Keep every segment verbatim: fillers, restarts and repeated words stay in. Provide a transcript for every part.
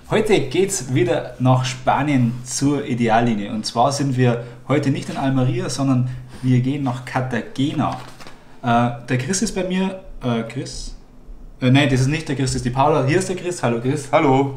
Heute geht es wieder nach Spanien zur Ideallinie. Und zwar sind wir heute nicht in Almeria, sondern wir gehen nach Cartagena. Äh, der Chris ist bei mir. Äh, Chris? Äh, nein, das ist nicht der Chris, das ist die Paula. Hier ist der Chris. Hallo Chris. Hallo.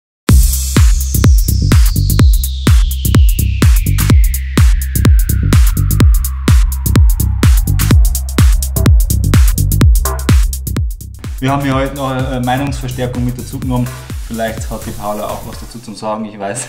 Wir haben hier heute noch eine Meinungsverstärkung mit dazu genommen. Vielleicht hat die Paula auch was dazu zu sagen, ich weiß.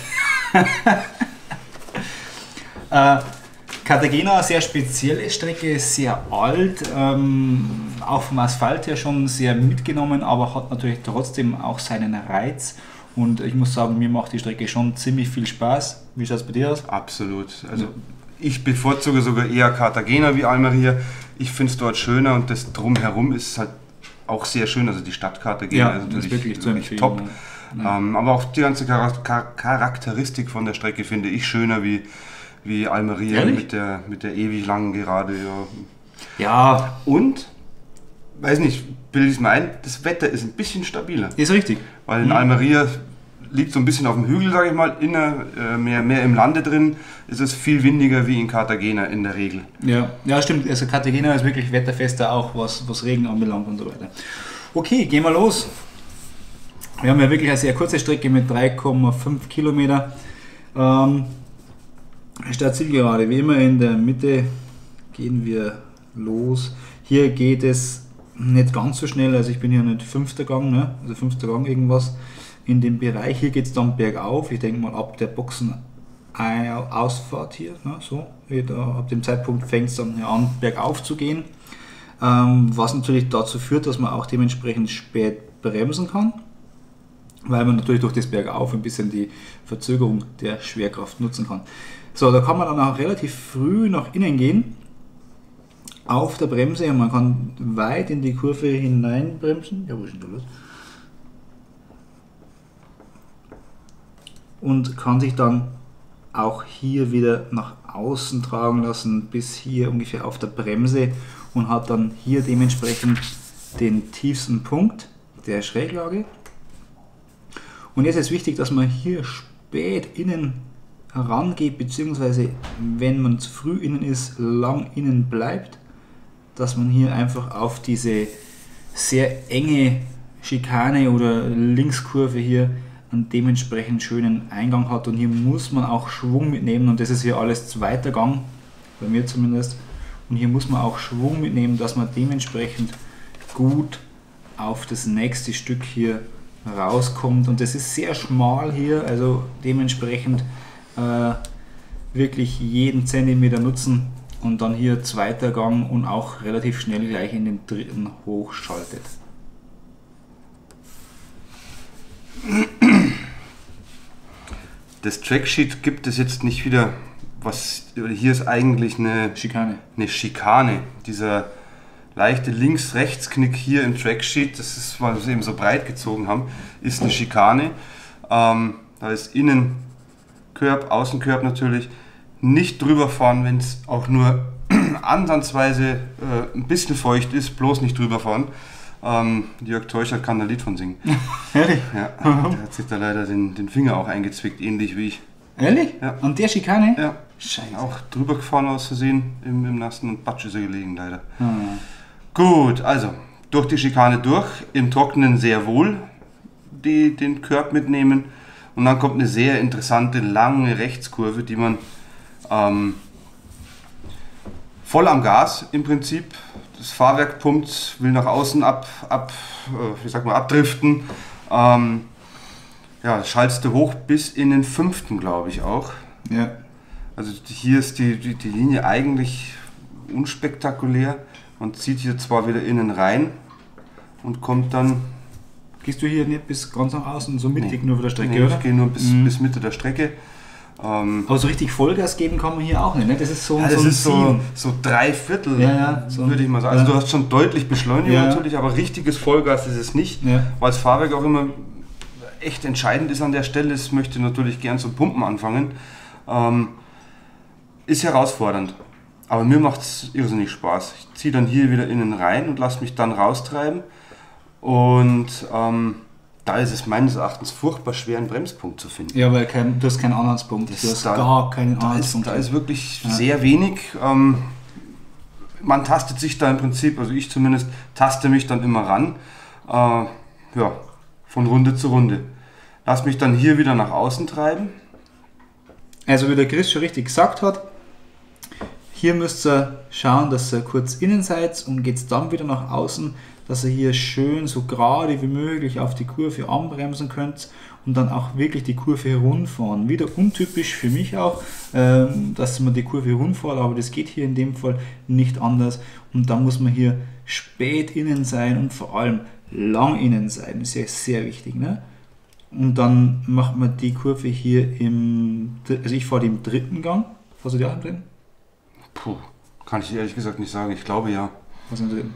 äh, Cartagena, sehr spezielle Strecke, sehr alt, ähm, auch vom Asphalt her schon sehr mitgenommen, aber hat natürlich trotzdem auch seinen Reiz. Und ich muss sagen, mir macht die Strecke schon ziemlich viel Spaß. Wie schaut es bei dir aus? Absolut. Also ich bevorzuge sogar eher Cartagena wie Almeria. Ich finde es dort schöner und das Drumherum ist halt auch sehr schön. Also die Stadt Cartagena ja, ist natürlich wirklich, wirklich top. Ja. Ähm, aber auch die ganze Charakteristik von der Strecke finde ich schöner wie, wie Almeria mit der, mit der ewig langen Gerade. Ja. ja. Und, weiß nicht, bilde ich es mir ein, das Wetter ist ein bisschen stabiler. Ist richtig. Weil in mhm. Almeria liegt so ein bisschen auf dem Hügel, sage ich mal, inner, äh, mehr, mehr im Lande drin, ist es viel windiger wie in Cartagena in der Regel. Ja, ja stimmt. Also Cartagena ist wirklich wetterfester, auch was, was Regen anbelangt und so weiter. Okay, gehen wir los. Wir haben ja wirklich eine sehr kurze Strecke mit drei Komma fünf Kilometer. Ähm, Startzielgerade, wie immer in der Mitte gehen wir los. Hier geht es nicht ganz so schnell, also ich bin hier nicht fünfter Gang, ne? also fünfter Gang irgendwas in dem Bereich. Hier geht es dann bergauf, ich denke mal ab der Boxenausfahrt hier, ne? so, da, ab dem Zeitpunkt fängt es dann an bergauf zu gehen, ähm, was natürlich dazu führt, dass man auch dementsprechend spät bremsen kann, weil man natürlich durch das Bergauf ein bisschen die Verzögerung der Schwerkraft nutzen kann. So, da kann man dann auch relativ früh nach innen gehen, auf der Bremse, und man kann weit in die Kurve hinein bremsen. Ja, wo ist denn da los? Und kann sich dann auch hier wieder nach außen tragen lassen, bis hier ungefähr auf der Bremse, und hat dann hier dementsprechend den tiefsten Punkt der Schräglage. Und jetzt ist wichtig, dass man hier spät innen herangeht, beziehungsweise wenn man zu früh innen ist, lang innen bleibt, dass man hier einfach auf diese sehr enge Schikane oder Linkskurve hier einen dementsprechend schönen Eingang hat, und hier muss man auch Schwung mitnehmen, und das ist hier alles zweiter Gang, bei mir zumindest, und hier muss man auch Schwung mitnehmen, dass man dementsprechend gut auf das nächste Stück hier rauskommt, und das ist sehr schmal hier, also dementsprechend äh, wirklich jeden Zentimeter nutzen und dann hier zweiter Gang und auch relativ schnell gleich in den dritten hochschaltet. Das Tracksheet gibt es jetzt nicht wieder, was hier ist eigentlich eine Schikane. Eine Schikane. Dieser leichte Links-Rechts-Knick hier im Tracksheet, das ist, weil wir es eben so breit gezogen haben, ist eine Schikane. Ähm, da ist innen Curb, Außencurb natürlich. Nicht drüber fahren, wenn es auch nur ansatzweise äh, ein bisschen feucht ist, bloß nicht drüber fahren. Ähm, Jörg Teuchert kann da ein Lied von singen. Ehrlich? Ja, der hat sich da leider den, den Finger auch eingezwickt, ähnlich wie ich. Ehrlich? Ja. Und der Schikane? Ja. Scheiße. Auch drüber gefahren aus Versehen im, im Nassen, und Batsch ist er gelegen leider. Hm. Gut, also durch die Schikane durch, im Trockenen sehr wohl die, den Curb mitnehmen, und dann kommt eine sehr interessante lange Rechtskurve, die man ähm, voll am Gas im Prinzip, das Fahrwerk pumpt, will nach außen ab, ab, äh, wie sagt man, abdriften, ähm, ja, schaltest du hoch bis in den fünften, glaube ich auch. Ja. Also hier ist die, die, die Linie eigentlich unspektakulär. Man zieht hier zwar wieder innen rein und kommt dann... Gehst du hier nicht bis ganz nach außen, so mittig nee, nur für der Strecke, nee, oder? Ich gehe nur bis, mhm. bis Mitte der Strecke. Ähm, Aber so richtig Vollgas geben kann man hier auch nicht, ne? Das ist so, ja, das so ein ist so, so drei Viertel, ja, ja, so würde ich mal sagen. Also ja. du hast schon deutlich Beschleunigung ja. natürlich, aber richtiges Vollgas ist es nicht, ja. weil das Fahrwerk auch immer echt entscheidend ist an der Stelle. Es möchte natürlich gern zum Pumpen anfangen. Ähm, ist herausfordernd. Aber mir macht es irrsinnig Spaß. Ich ziehe dann hier wieder innen rein und lasse mich dann raustreiben. Und ähm, da ist es meines Erachtens furchtbar schwer, einen Bremspunkt zu finden. Ja, weil kein, du hast keinen Anhaltspunkt, Das du hast da, gar keinen da Anhaltspunkt. ist, da ist wirklich Ja. sehr wenig. Ähm, man tastet sich da im Prinzip, also ich zumindest, taste mich dann immer ran, äh, ja, von Runde zu Runde. Lass mich dann hier wieder nach außen treiben. Also wie der Chris schon richtig gesagt hat, hier müsst ihr schauen, dass ihr kurz innen seid und geht dann wieder nach außen, dass ihr hier schön so gerade wie möglich auf die Kurve anbremsen könnt und dann auch wirklich die Kurve herunterfahren. Wieder untypisch für mich auch, ähm, dass man die Kurve herunterfährt, aber das geht hier in dem Fall nicht anders. Und dann muss man hier spät innen sein und vor allem lang innen sein. Das ist ja sehr wichtig. Ne? Und dann macht man die Kurve hier im, also ich fahre die im dritten Gang. Fährst du die auch im dritten? Puh, kann ich ehrlich gesagt nicht sagen. Ich glaube ja. Was im dritten?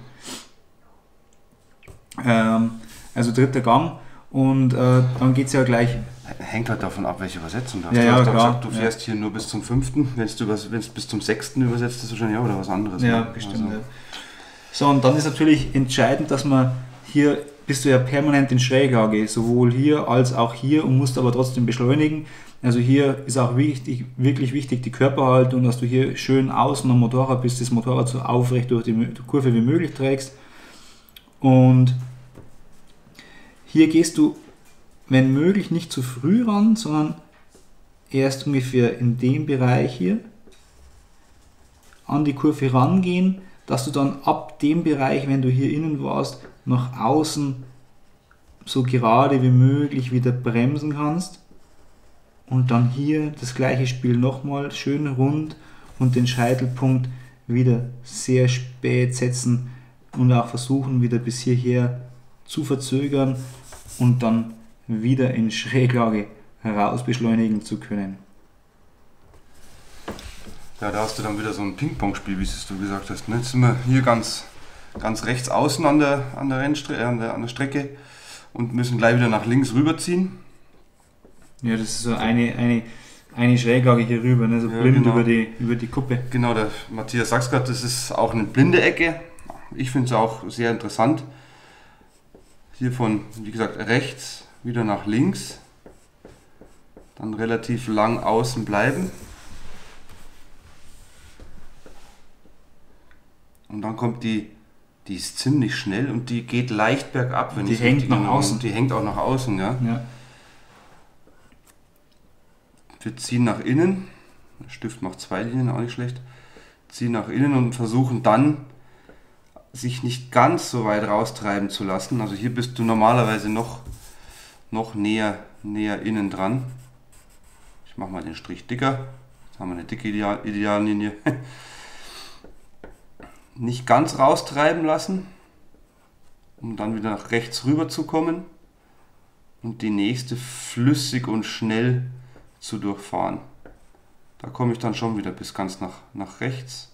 Ähm, also dritter Gang. Und äh, dann geht es ja gleich. Hängt halt davon ab, welche Übersetzung du hast. Ja, du ja, hast doch klar. gesagt, du fährst Ja. hier nur bis zum fünften. Wenn du es bis zum sechsten übersetzt, ist es wahrscheinlich auch wieder was anderes. Ja, ne? bestimmt. Also, Ja. So, und dann ist natürlich entscheidend, dass man hier bist du ja permanent in Schräglage, sowohl hier als auch hier und musst aber trotzdem beschleunigen. Also hier ist auch wichtig, wirklich wichtig die Körperhaltung, dass du hier schön außen am Motorrad bist, das Motorrad so aufrecht durch die Kurve wie möglich trägst. Und hier gehst du, wenn möglich, nicht zu früh ran, sondern erst ungefähr in dem Bereich hier an die Kurve rangehen, dass du dann ab dem Bereich, wenn du hier innen warst, nach außen so gerade wie möglich wieder bremsen kannst und dann hier das gleiche Spiel nochmal schön rund und den Scheitelpunkt wieder sehr spät setzen und auch versuchen wieder bis hierher zu verzögern und dann wieder in Schräglage heraus beschleunigen zu können. Ja, da hast du dann wieder so ein Ping-Pong-Spiel, wie es du gesagt hast. Ne? Jetzt sind wir hier ganz, ganz rechts außen an der, an, der Rennstre- äh, an, der, an der Strecke und müssen gleich wieder nach links rüberziehen. Ja, das ist so eine, eine, eine Schräglage hier rüber, ne? So Ja, blind genau. über, die, über die Kuppe. Genau, der Matthias sagt gerade, das ist auch eine blinde Ecke. Ich finde es auch sehr interessant. Hier von, wie gesagt, rechts wieder nach links. Dann relativ lang außen bleiben. Und dann kommt die, die ist ziemlich schnell und die geht leicht bergab. Wenn Die ich hängt richtig nach in- außen. Die hängt auch nach außen, ja. Ja. Wir ziehen nach innen. Der Stift macht zwei Linien, auch nicht schlecht. Ziehen nach innen und versuchen dann, sich nicht ganz so weit raustreiben zu lassen. Also hier bist du normalerweise noch, noch näher, näher innen dran. Ich mache mal den Strich dicker. Jetzt haben wir eine dicke Ideal Ideallinie. Nicht ganz raustreiben lassen, um dann wieder nach rechts rüber zu kommen und die nächste flüssig und schnell zu durchfahren. Da komme ich dann schon wieder bis ganz nach, nach rechts.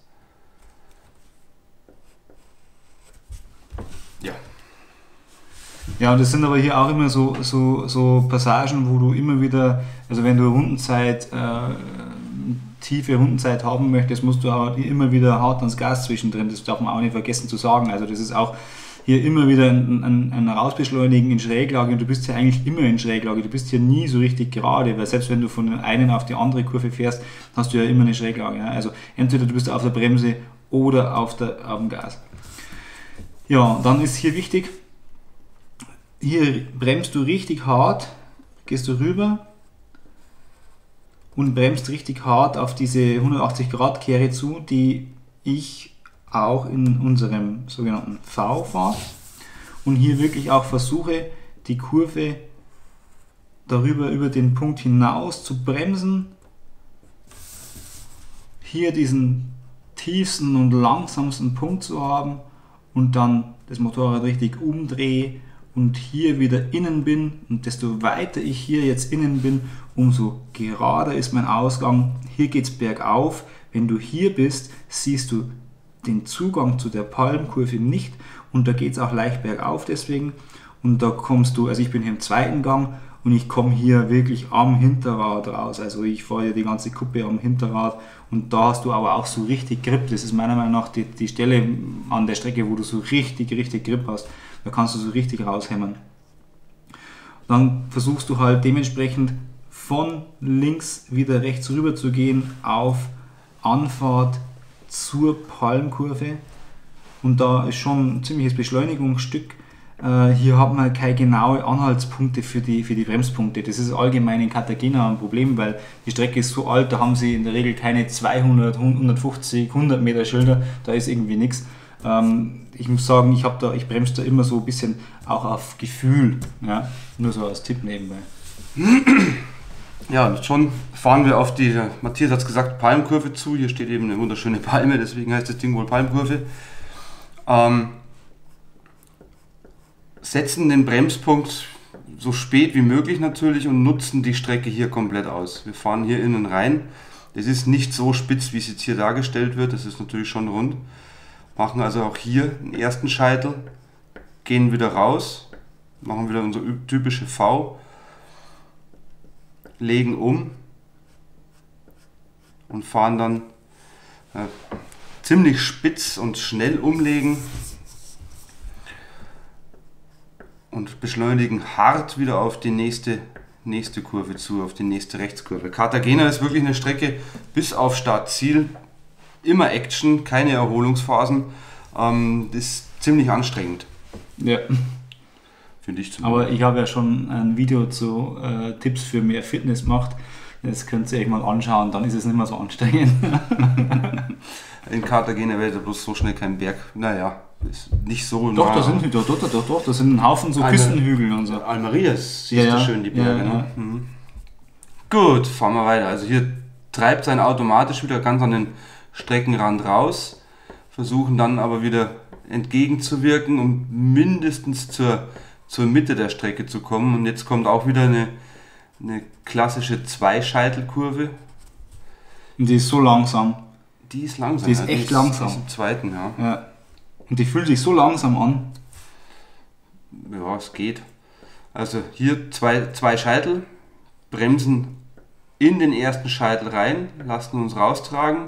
Ja. Ja, und das sind aber hier auch immer so, so, so Passagen, wo du immer wieder, also wenn du Rundenzeit, äh, tiefe Rundenzeit haben möchtest, musst du auch immer wieder hart ans Gas zwischendrin. Das darf man auch nicht vergessen zu sagen. Also das ist auch hier immer wieder ein, ein, ein Rausbeschleunigen in Schräglage und du bist ja eigentlich immer in Schräglage. Du bist hier nie so richtig gerade, weil selbst wenn du von der einen auf die andere Kurve fährst, hast du ja immer eine Schräglage. Ja? Also entweder du bist auf der Bremse oder auf, der, auf dem Gas. Ja, dann ist hier wichtig, hier bremst du richtig hart, gehst du rüber und bremst richtig hart auf diese hundertachtzig Grad Kehre zu, die ich auch in unserem sogenannten V fahre und hier wirklich auch versuche, die Kurve darüber über den Punkt hinaus zu bremsen, hier diesen tiefsten und langsamsten Punkt zu haben und dann das Motorrad richtig umdrehe und hier wieder innen bin und desto weiter ich hier jetzt innen bin, umso gerader ist mein Ausgang. Hier geht es bergauf. Wenn du hier bist, siehst du den Zugang zu der Palmkurve nicht und da geht es auch leicht bergauf deswegen und da kommst du, also ich bin hier im zweiten Gang und ich komme hier wirklich am Hinterrad raus, also ich fahre hier die ganze Kuppe am Hinterrad und da hast du aber auch so richtig Grip, das ist meiner Meinung nach die, die Stelle an der Strecke, wo du so richtig, richtig Grip hast, da kannst du so richtig raushämmern. dann versuchst du halt dementsprechend von links wieder rechts rüber zu gehen auf Anfahrt zur Palmkurve. Und da ist schon ein ziemliches Beschleunigungsstück. Äh, hier hat man keine genaue Anhaltspunkte für die, für die Bremspunkte. Das ist allgemein in Cartagena ein Problem, weil die Strecke ist so alt, da haben sie in der Regel keine zweihundert, hundertfünfzig, hundert Meter Schilder, da ist irgendwie nichts. Ähm, ich muss sagen, ich, hab da, ich bremse da immer so ein bisschen auch auf Gefühl. Ja? Nur so als Tipp nebenbei. Ja, schon fahren wir auf die, Matthias hat es gesagt, Palmkurve zu. Hier steht eben eine wunderschöne Palme, deswegen heißt das Ding wohl Palmkurve. Ähm, setzen den Bremspunkt so spät wie möglich natürlich und nutzen die Strecke hier komplett aus. Wir fahren hier innen rein. Das ist nicht so spitz, wie es jetzt hier dargestellt wird. Das ist natürlich schon rund. Machen also auch hier den ersten Scheitel, gehen wieder raus, machen wieder unsere typische V, legen um und fahren dann äh, ziemlich spitz und schnell umlegen und beschleunigen hart wieder auf die nächste, nächste Kurve zu, auf die nächste Rechtskurve. Cartagena ist wirklich eine Strecke bis auf Startziel, immer Action, keine Erholungsphasen. Ähm, das ist ziemlich anstrengend. Ja. Finde ich zumindest. Aber ich habe ja schon ein Video zu äh, Tipps für mehr Fitness gemacht. Das könnt ihr euch mal anschauen, dann ist es nicht mehr so anstrengend. In Cartagena wäre bloß so schnell kein Berg. Naja, ist nicht so. Doch, nah. da sind doch, doch, doch, doch, da sind ein Haufen so Alter, Küstenhügel und so. Almerias, siehst Ja, du ja. schön die Berge. Ja, ne? ja. Mhm. Gut, fahren wir weiter. Also hier treibt sein automatisch wieder ganz an den Streckenrand raus, versuchen dann aber wieder entgegenzuwirken, um mindestens zur, zur Mitte der Strecke zu kommen. Und jetzt kommt auch wieder eine, eine klassische Zweischeitelkurve. Und die ist so langsam. Die ist langsam. Die ist ja. echt die langsam. Die ist im zweiten, ja. Ja. Und die fühlt sich so langsam an. Ja, es geht. Also hier zwei, zwei Scheitel, bremsen in den ersten Scheitel rein, lassen uns raustragen,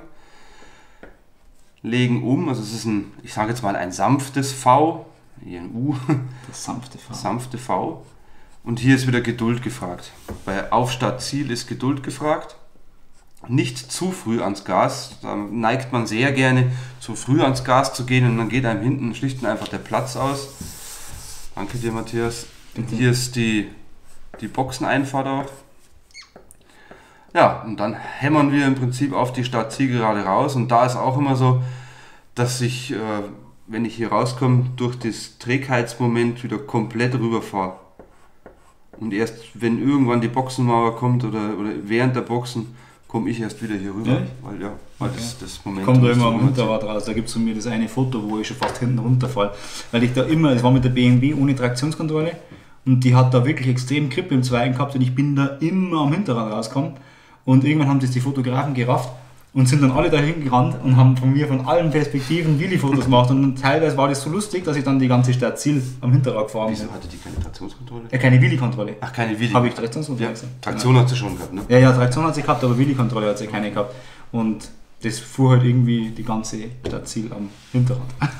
legen um, also es ist ein, ich sage jetzt mal ein sanftes V, hier ein U, Das sanfte V. sanfte V. Und hier ist wieder Geduld gefragt. Bei Aufstartziel ist Geduld gefragt. Nicht zu früh ans Gas, da neigt man sehr gerne zu früh ans Gas zu gehen und dann geht einem hinten schlicht und einfach der Platz aus. Danke dir, Matthias. Bitte. Hier ist die, die Boxeneinfahrt auch. Ja, und dann hämmern wir im Prinzip auf die Startzielgerade raus und da ist auch immer so, dass ich, äh, wenn ich hier rauskomme, durch das Trägheitsmoment wieder komplett rüberfahre. Und erst wenn irgendwann die Boxenmauer kommt oder, oder während der Boxen, komme ich erst wieder hier rüber, Ehrlich? weil ja, weil Okay. das, das Moment Kommt da ist immer so am momentan. Hinterrad raus. Da gibt es von mir das eine Foto, wo ich schon fast hinten runterfall. Weil ich da immer, es war mit der B M W ohne Traktionskontrolle und die hat da wirklich extrem Grip im Zweiten gehabt und ich bin da immer am Hinterrad rausgekommen. Und irgendwann haben das die Fotografen gerafft und sind dann alle dahin gerannt und haben von mir von allen Perspektiven Wheelie-Fotos gemacht. Und teilweise war das so lustig, dass ich dann die ganze Startziel am Hinterrad gefahren bin. Wieso hatte die keine Traktionskontrolle? Ja, keine Wheelie-Kontrolle. Ach, keine Wheelie. Habe ich Traktionskontrolle Ja, gesagt? Traktion hat sie schon gehabt, ne? Ja, ja, Traktion hat sie gehabt, aber Wheelie-Kontrolle hat sie keine gehabt. Und das fuhr halt irgendwie die ganze Startziel am Hinterrad.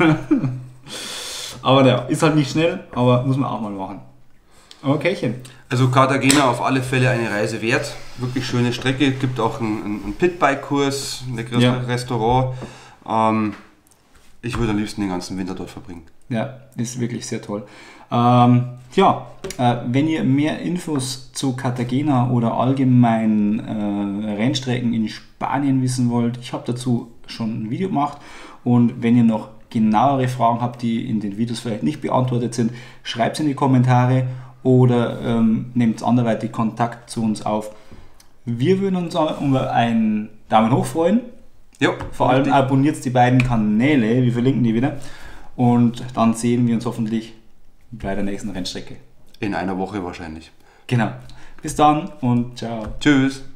Aber ja, ist halt nicht schnell, aber muss man auch mal machen. Okaychen. Also Cartagena auf alle Fälle eine Reise wert. Wirklich schöne Strecke. Gibt auch einen, einen Pitbike-Kurs, ein leckeres Ja. Restaurant. Ähm, ich würde am liebsten den ganzen Winter dort verbringen. Ja, ist wirklich sehr toll. Ähm, ja, äh, wenn ihr mehr Infos zu Cartagena oder allgemein äh, Rennstrecken in Spanien wissen wollt, ich habe dazu schon ein Video gemacht. Und wenn ihr noch genauere Fragen habt, die in den Videos vielleicht nicht beantwortet sind, schreibt es in die Kommentare oder ähm, nehmt anderweitig Kontakt zu uns auf. Wir würden uns über einen Daumen hoch freuen. Ja, Vor allem abonniert die beiden Kanäle, wir verlinken die wieder. Und dann sehen wir uns hoffentlich bei der nächsten Rennstrecke. in einer Woche wahrscheinlich. Genau. Bis dann und ciao. Tschüss.